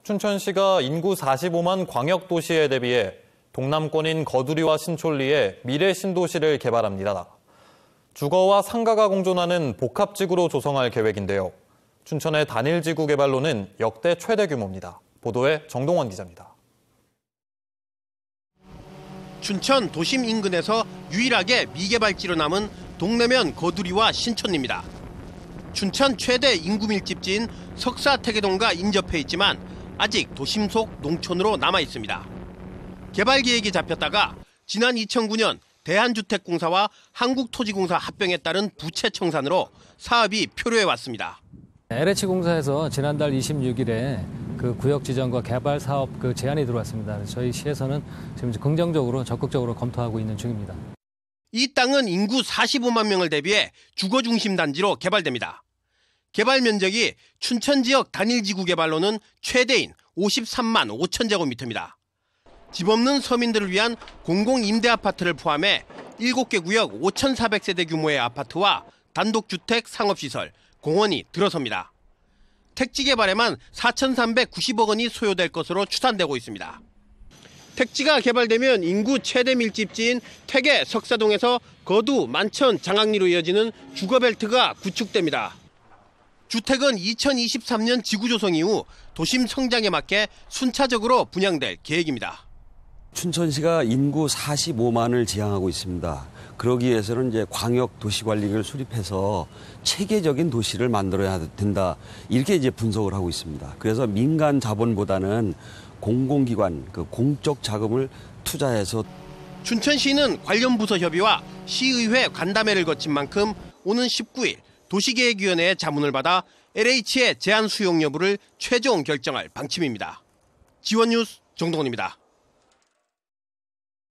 춘천시가 인구 45만 광역도시에 대비해 동남권인 거두리와 신촌리에 미래 신도시를 개발합니다. 주거와 상가가 공존하는 복합지구로 조성할 계획인데요. 춘천의 단일지구 개발로는 역대 최대 규모입니다. 보도에 정동원 기자입니다. 춘천 도심 인근에서 유일하게 미개발지로 남은 동래면 거두리와 신촌리입니다. 춘천 최대 인구 밀집지인 석사태계동과 인접해 있지만 아직 도심 속 농촌으로 남아 있습니다. 개발 계획이 잡혔다가 지난 2009년 대한주택공사와 한국토지공사 합병에 따른 부채 청산으로 사업이 표류해 왔습니다. LH공사에서 지난달 26일에 그 구역 지정과 개발 사업 제안이 들어왔습니다. 저희 시에서는 지금 긍정적으로 적극적으로 검토하고 있는 중입니다. 이 땅은 인구 45만 명을 대비해 주거 중심 단지로 개발됩니다. 개발 면적이 춘천 지역 단일지구 개발로는 최대인 53만 5천 제곱미터입니다. 집 없는 서민들을 위한 공공임대 아파트를 포함해 7개 구역 5,400세대 규모의 아파트와 단독주택, 상업시설, 공원이 들어섭니다. 택지 개발에만 4,390억 원이 소요될 것으로 추산되고 있습니다. 택지가 개발되면 인구 최대 밀집지인 퇴계 석사동에서 거두, 만천, 장학리로 이어지는 주거벨트가 구축됩니다. 주택은 2023년 지구 조성 이후 도심 성장에 맞게 순차적으로 분양될 계획입니다. 춘천시가 인구 45만을 지향하고 있습니다. 그러기 위해서는 이제 광역 도시관리를 수립해서 체계적인 도시를 만들어야 된다. 이렇게 이제 분석을 하고 있습니다. 그래서 민간 자본보다는 공공기관, 공적 자금을 투자해서 춘천시는 관련 부서 협의와 시의회 간담회를 거친 만큼 오는 19일 도시계획위원회의 자문을 받아 LH의 제안 수용 여부를 최종 결정할 방침입니다. 지원뉴스 정동원입니다.